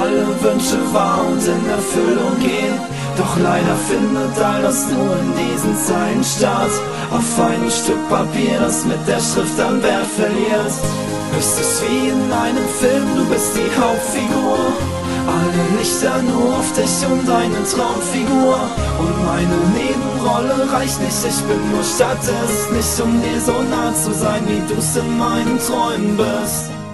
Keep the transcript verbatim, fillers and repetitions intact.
alle Wünsche wahr und in Erfüllung gehen. Doch leider findet all das nur in diesen Zeilen statt, auf einem Stück Papier, das mit der Schrift an Wert verliert. Es ist wie in einem Film, du bist die Hauptfigur, alle Lichter nur auf dich und deine Traumfigur. Und meine Nebenrolle reicht nicht, ich bin nur Statt, es ist nicht, um dir so nah zu sein, wie du's in meinen Träumen bist.